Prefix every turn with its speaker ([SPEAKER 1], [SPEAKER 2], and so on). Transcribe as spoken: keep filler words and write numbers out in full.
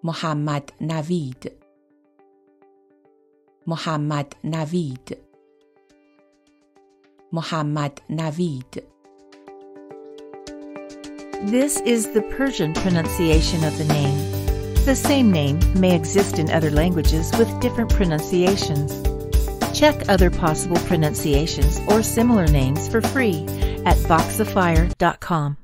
[SPEAKER 1] محمد نوید محمد نوید محمد نوید.
[SPEAKER 2] This is the Persian pronunciation of the name. The same name may exist in other languages with different pronunciations. Check other possible pronunciations or similar names for free at voxifier dot com.